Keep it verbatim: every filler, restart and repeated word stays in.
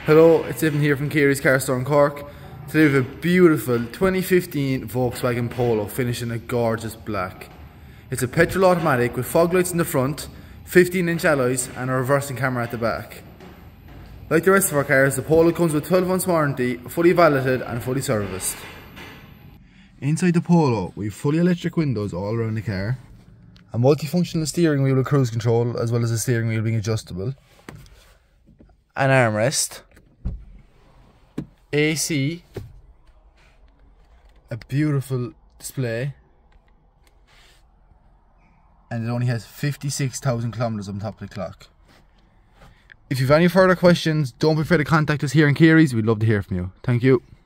Hello, it's Evan here from Kerry's Car Store in Cork. Today we have a beautiful twenty fifteen Volkswagen Polo finished in a gorgeous black. It's a petrol automatic with fog lights in the front, fifteen inch alloys and a reversing camera at the back. Like the rest of our cars, the Polo comes with twelve months warranty, fully validated and fully serviced. Inside the Polo, we have fully electric windows all around the car, a multifunctional steering wheel with cruise control as well as the steering wheel being adjustable, an armrest, A C, a beautiful display, and it only has fifty-six thousand kilometers on top of the clock. If you have any further questions, don't be afraid to contact us here in Kerry's. We'd love to hear from you. Thank you.